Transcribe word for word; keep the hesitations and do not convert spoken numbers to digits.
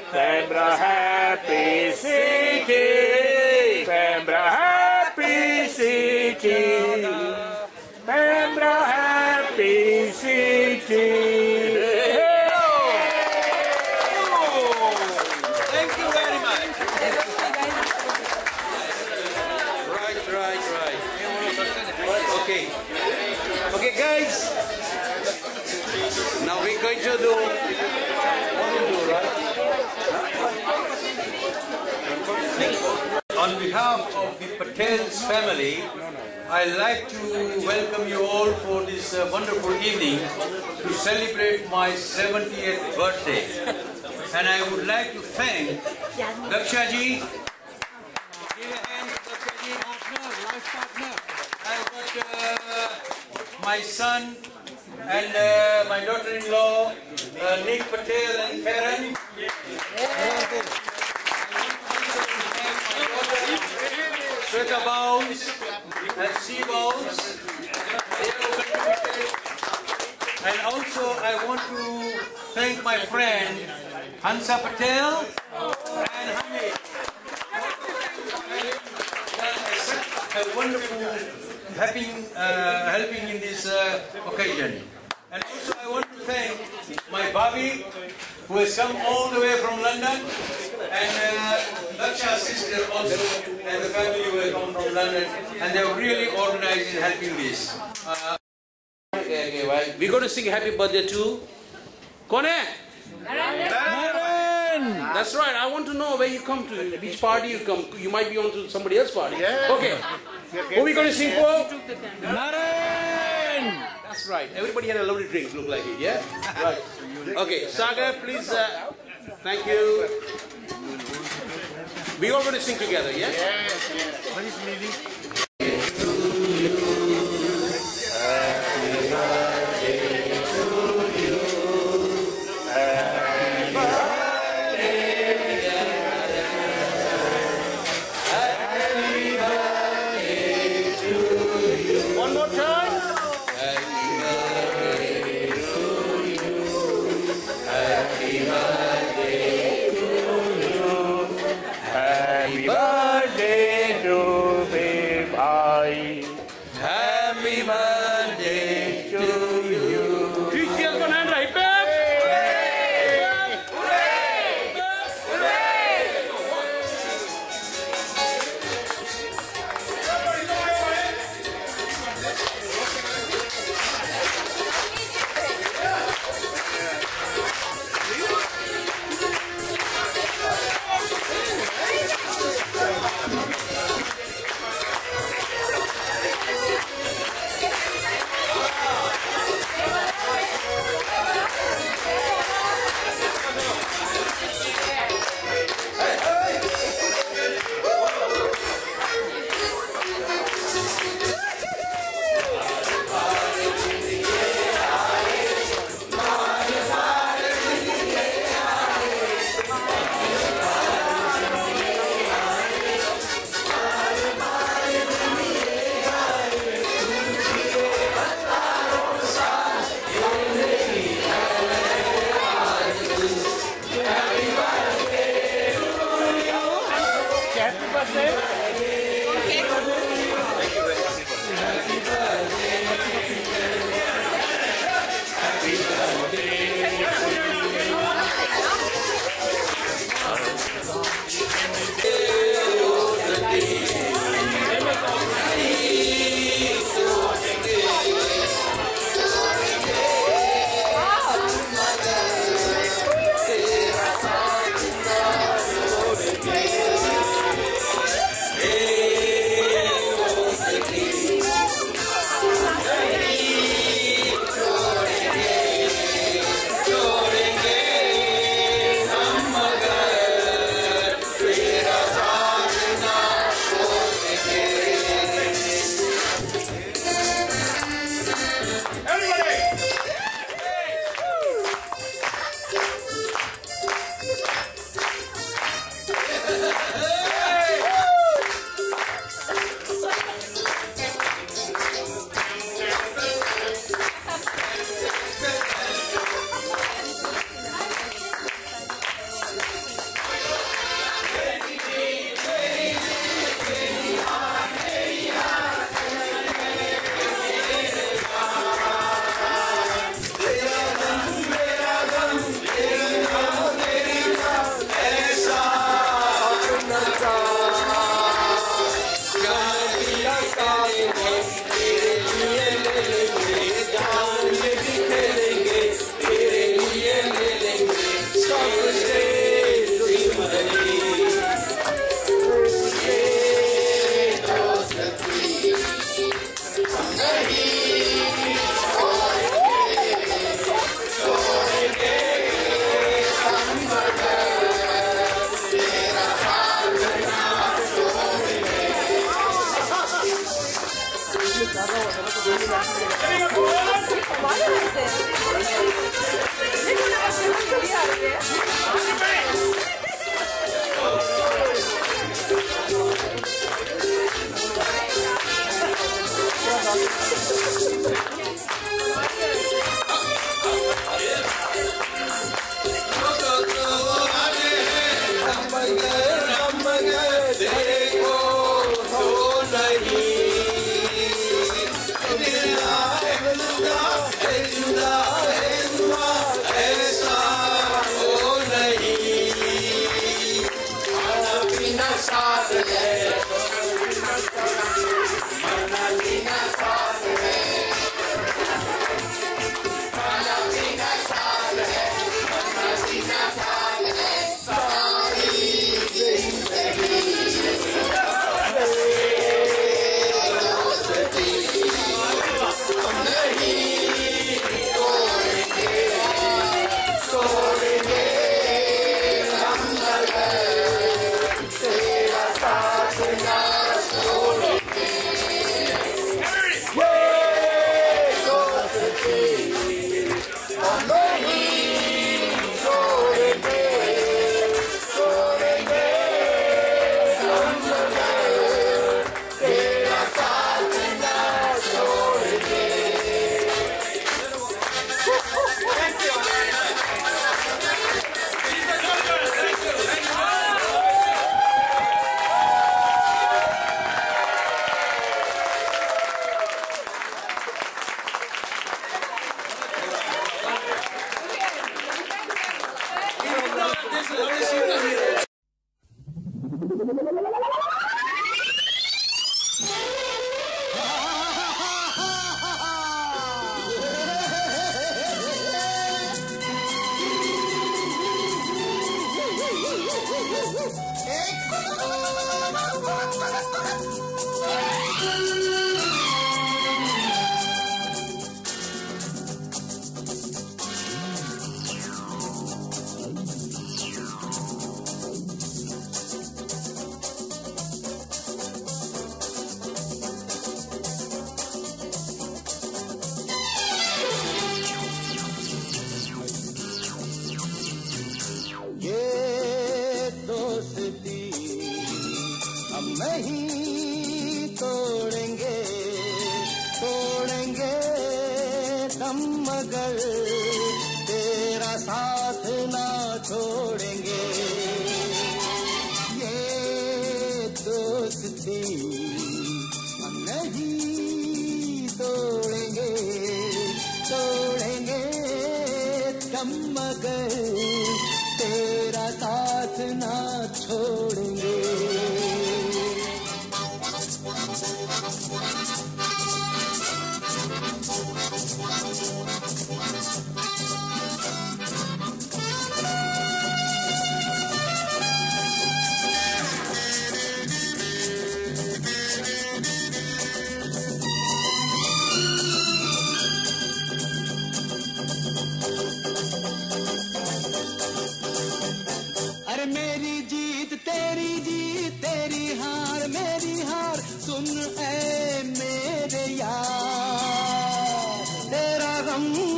Pembra happy city, Pembra happy city, Pembra happy city. Thank you very much. Right, right, right. Okay. Okay, guys. Now we're going to do what we do, right? On behalf of the Patel's family, I'd like to welcome you all for this uh, wonderful evening to celebrate my seventieth birthday. And I would like to thank Dakshaji. Give a hand to Dakshaji, partner, life partner. I've got uh, my son and uh, my daughter-in-law, uh, Nick Patel and Karen. Sweta Bounce and Sea Bounce. And also I want to thank my friend Hansa Patel and Hamid. A wonderful helping, uh, helping in this uh, occasion. And also I want to thank my Bobby, who has come all the way from London, and uh, Laksha's sister also, and the family who have come from London, and they are really organized in helping this. Uh, okay, okay, well, we're going to sing happy birthday to Kone? That's right. I want to know where you come to, which party you come. You might be on to somebody else's party. Yeah. Okay. Who are we going to sing for? Naren! That's right. Everybody had a lovely drink, look like it, yeah? Right. Okay, Saga, please, uh, thank you. We all going to sing together, yeah? Yes, yes. What is music? One more time. Happy birthday to you. Happy birthday to me. नहीं तोड़ेंगे तोड़ेंगे दम मगर तेरा साथ ना छोड़ेंगे। ये दोस्ती हम नहीं तोड़ेंगे तोड़ेंगे दम मगर तेरा साथ ना छोड़ेंगे। अरे मेरी जीत तेरी जीत तेरी हार मेरी हार सुन ऐ मेरे यार तेरा गम